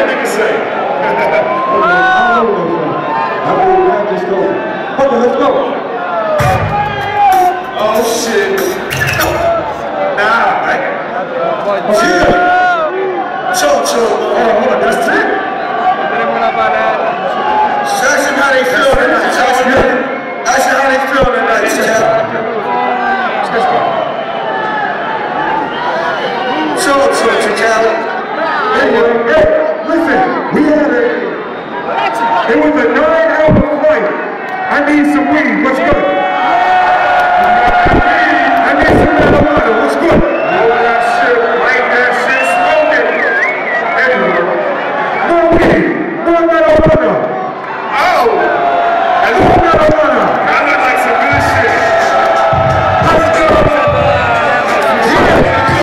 that nigga say? I really like this story. Okay, let's go. Oh shit. Nah, right? Chill. Chill. Hold on, that's it. Ask them how they feel tonight. Ask them how they feel tonight, child. Chill, child. Hey, listen, we had it was a 9-hour flight. I need some weed. What's good?